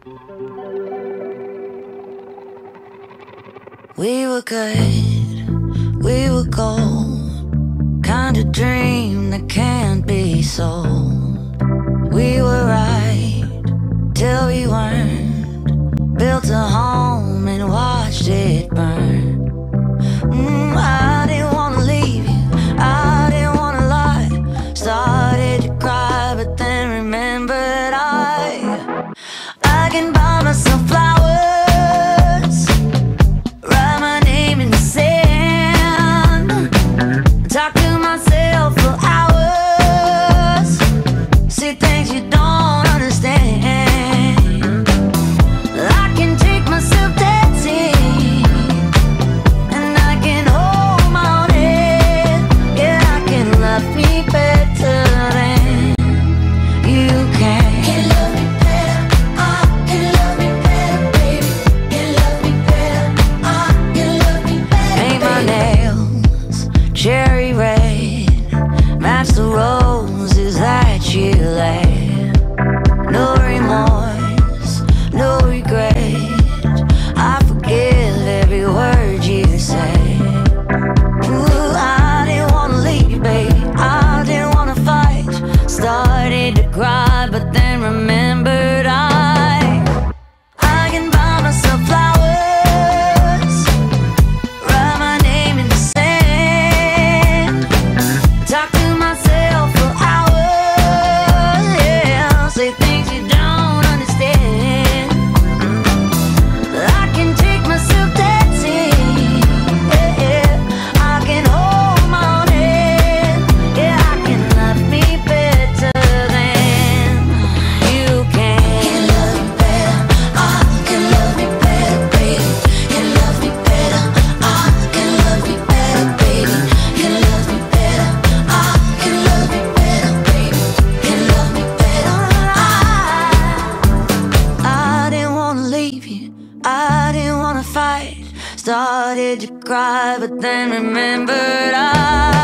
We were good, we were gold, kind of dream that can't be sold. We were right till we weren't, built a home and watched it burn. I didn't wanna leave you, I didn't wanna lie. Started to cry, but then remembered I can buy myself flowers, write my name in the sand, talk to myself for hours, see things you don't understand. I can take myself dancing, and I can hold my own head. Yeah, I can love me better than you can. Can love me better, I can love me better, baby. Can love me better, I can love me better. Paint my nails cherry red, match the roses that you laid. No remorse, no regret, I forgive every word you say. Ooh, I didn't wanna leave you, baby, I didn't wanna fight. Started to cry, but then remembered I can buy myself flowers, write my name in the sand, talk to myself for hours, yeah, say things you don't understand. I can take myself dancing, yeah, I can hold my own head. Yeah, I can love me better than you can. Can love me better, I can love me better, baby. Can love me better, I can love me better, baby. Can love me better, I can love me better, baby. Can love me better, I didn't wanna leave you, I didn't wanna fight. Started to cry, but then remembered